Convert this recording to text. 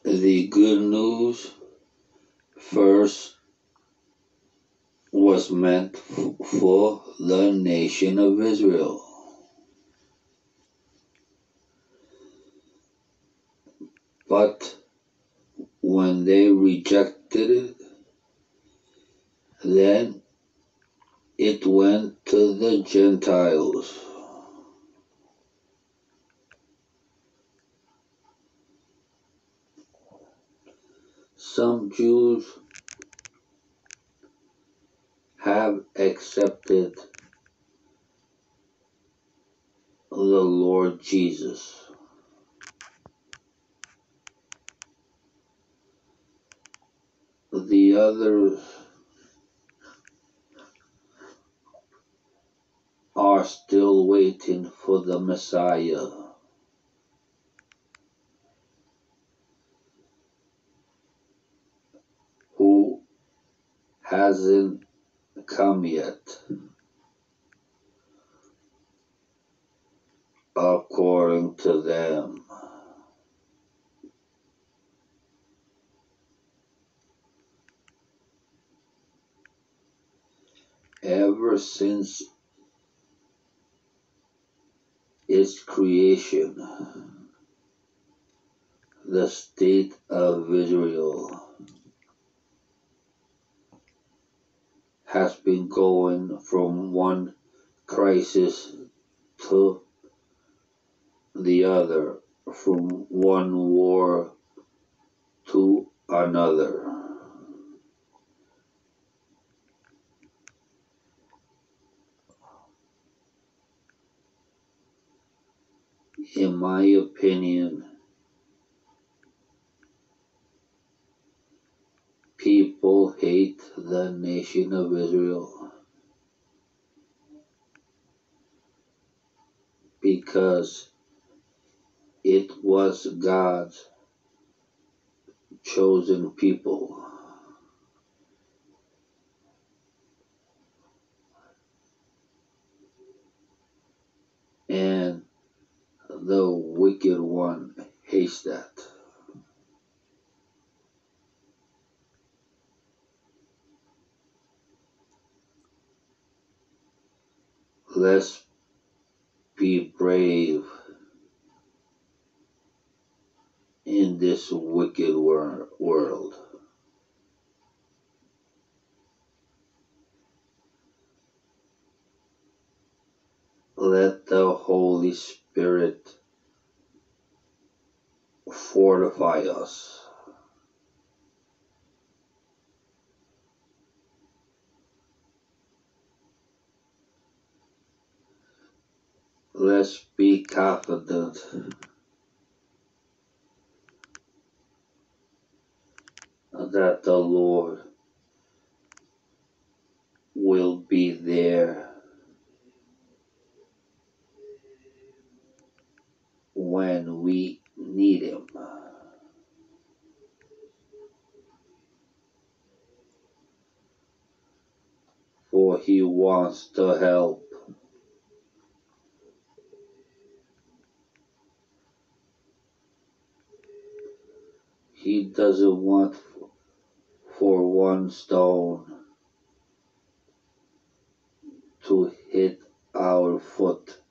The good news first was meant for the nation of Israel. But when they rejected it, then it went to the Gentiles. Some Jews have accepted the Lord Jesus. The others are still waiting for the Messiah. Who hasn't come yet, according to them. Ever since its creation, the state of Israel has been going from one crisis to the other, from one war to another. In my opinion, people hate the nation of Israel because it was God's chosen people. And the wicked one hates that. Let's be brave in this wicked world. Let the Holy Spirit fortify us. Let's be confident that the Lord will be there when we need Him. For He wants to help. He doesn't want for one stone to hit our foot